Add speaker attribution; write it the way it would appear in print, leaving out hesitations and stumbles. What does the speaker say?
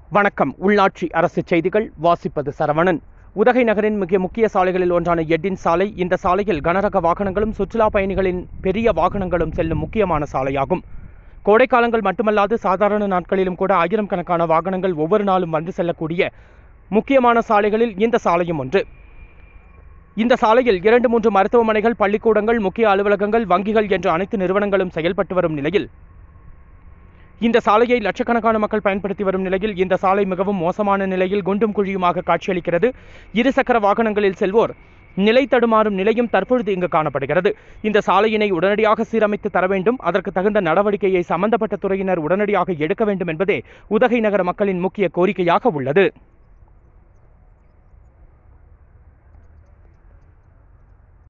Speaker 1: வணக்கம். உள்நாட்சி அரசு செய்திகள் வாசிப்பது சரவணன். உதகை நகரின் மிக முக்கிய சாலைகளில் ஒன்றான எட்டின் சாலை. இந்த சாலையில் கனரக வாகனங்களும் சுற்றுலா பயணிகளின் பெரிய வாகனங்களும் செல்லும் முக்கியமான சாலையாகும். கோடைக்காலங்கள் மட்டுமல்லாது சாதாரண நாட்களிலும் கூட ஆயிரக்கணக்கான வாகனங்கள் ஒவ்வொரு நாளும் வந்து செல்லக்கூடிய முக்கியமான சாலைகளில் இந்த சாலையும் ஒன்று. இந்த சாலையில் 2-3 மருத்துவமனைகள், பள்ளிக்கூடங்கள், முக்கிய அலுவலகங்கள், வங்கிகள் என்ற அனைத்து நிறுவனங்களும் செயல்பட்டு வரும் நிலையில் இந்த சாலையை லட்சக்கணக்கான மக்கள் பயன்படுத்தி வரும் நிலையில் இந்த சாலை மிகவும் மோசமான நிலையில் குண்டும் குழியுமாக காட்சியளிக்கிறது. இருசக்கர வாகனங்களில் செல்வோர் நிலை தடுமாறும் நிலையும் தற்பொழுது இங்கு காணப்படுகிறது. இந்த சாலையினை உடனடியாக சீரமைத்து தர வேண்டும். அதற்கு தகுந்த நடவடிக்கையை சம்பந்தப்பட்ட துறையினர் உடனடியாக எடுக்க வேண்டும் என்பதே உதகை நகர மக்களின் முக்கிய கோரிக்கையாக உள்ளது.